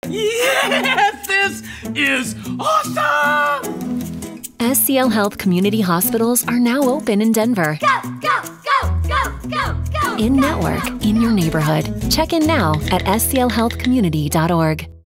Yeah, this is awesome! SCL Health Community Hospitals are now open in Denver. Go, go, go, go, go, go! In network, in your neighborhood. Check in now at sclhealthcommunity.org.